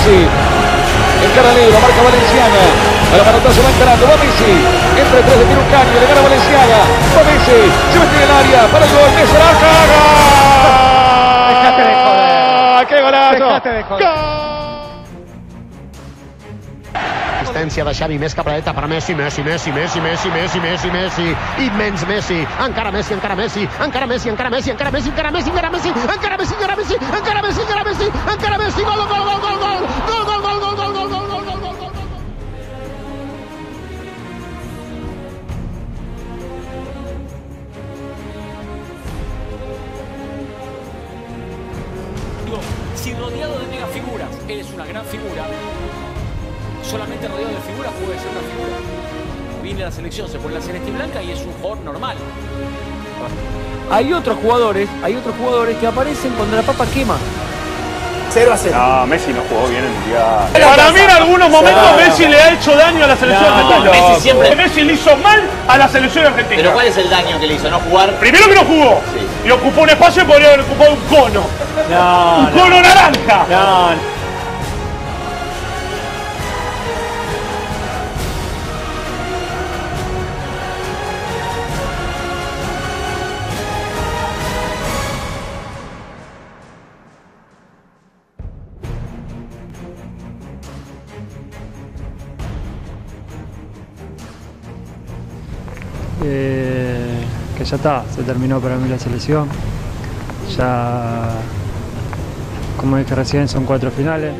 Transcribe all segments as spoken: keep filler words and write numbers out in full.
Messi. Encara Leo, la marca Valenciaga. A la manotazo va encarando, va Messi. Entra tres, le tira un caño, le gana Valenciaga. Va Messi, se mete en el área para el gol. Messi la caga. Dejate de joder. ¡Qué golazo! Dejate de joder. ¡Gol! Assistència de Xavi, més cap a la dreta per Messi, Messi, Messi, Messi, Messi, Messi, Messi, Messi, immens Messi, encara Messi, encara Messi, encara Messi, encara Messi, encara Messi, encara Messi, encara Messi, encara Messi, encara Messi, encara Messi, encara Messi, encara Messi, gol, gol, gol, gol, gol, gol, gol, gol, gol, gol, gol, gol, gol, gol, gol, gol. Si rodeado de mega figuras eres una gran figura, solamente rodeado de figuras puede ser una figura. Viene la selección, se pone la celeste y blanca y es un jugador normal. Hay otros jugadores, hay otros jugadores que aparecen cuando la papa quema. cero a cero. No, Messi no jugó bien en el Mundial. Para mí en algunos momentos Messi le ha hecho daño a la selección No, argentina. Messi siempre- Messi le hizo mal a la selección argentina. Pero ¿cuál es el daño que le hizo? ¿No jugar? Primero que no jugó. Sí. Y ocupó un espacio y podría haber ocupado un cono. No, un no. cono naranja. No, Eh, que ya está, se terminó para mí la selección. Ya, como dije recién, son cuatro finales.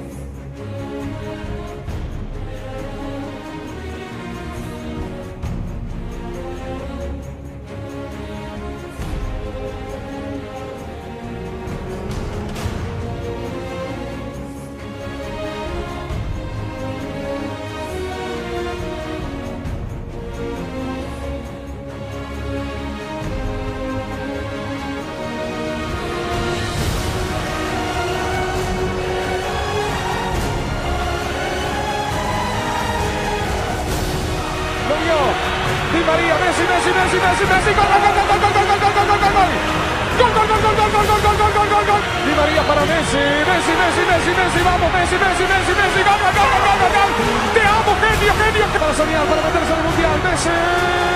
Lo vio. Di María, Messi, Messi, Messi, Messi, Messi. Gol, gol, gol, gol, gol, gol, gol, gol, gol, gol, gol. Gol, gol, gol, gol, gol, gol, gol, gol, gol, gol, gol. Di María para Messi. Messi, Messi, Messi, Messi. Vamos, Messi, Messi, Messi, Messi. Gol, gol, gol, gol, gol, gol. Te amo, genio, genio. Para soñar, para meterse en el Mundial. Messi.